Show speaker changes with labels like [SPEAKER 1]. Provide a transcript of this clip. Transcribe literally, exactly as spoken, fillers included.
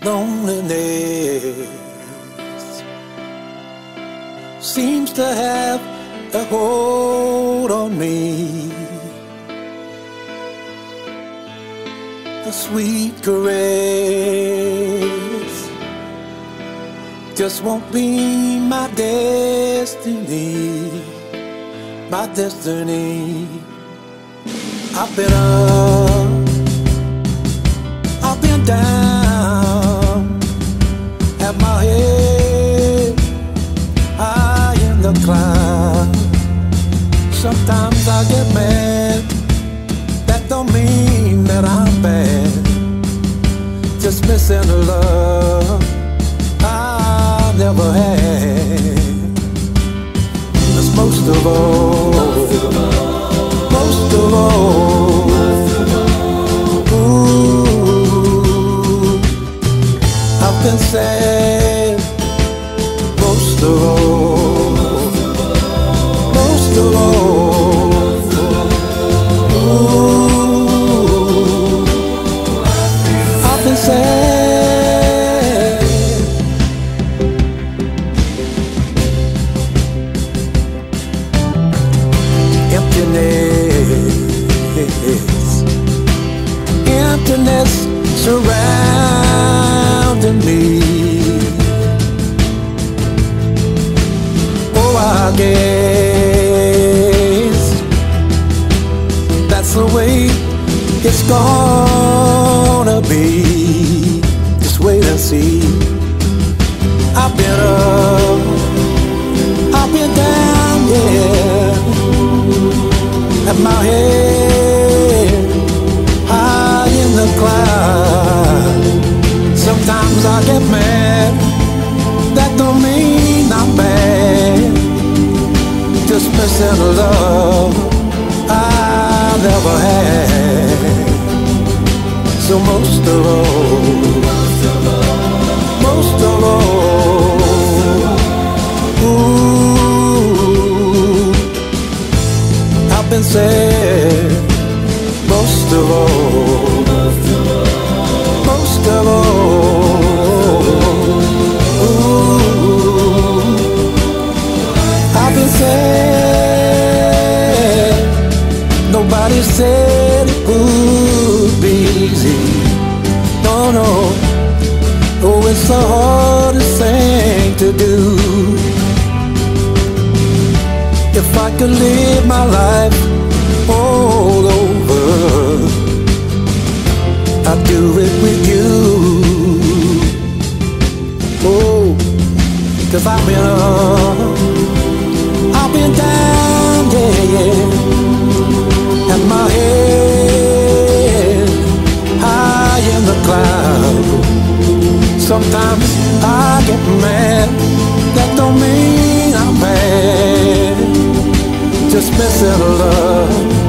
[SPEAKER 1] Loneliness seems to have a hold on me. A sweet caress just won't be my destiny, my destiny. I've been up, I've been down, had my head high in the clouds. Sometimes I get mad, that don't mean that I'm bad. Just missing the love I never had. 'Cause most of all, most of all, ooh, I've been sad. Most of all, most of all, ooh, I've been sad. Emptiness, emptiness surrounding me. Oh, I guess that's the way it's gonna be. Just wait and see. I've been up, I've been down, yeah, at my head high in the clouds. Sometimes I get mad, that don't mean I'm bad. Just missing the love I never had. So most of all, most of all, ooh, I've been sad. Most of all, most of all, ooh, I've been sad. Nobody said it would be easy. No, no. Oh, it's the hardest thing to do. If I could live my life all over, I'd do it with you. Oh, 'cause I've been up, I've been down, yeah, yeah, and my head high in the clouds. Sometimes I get mad, that don't mean I'm bad. Just missing love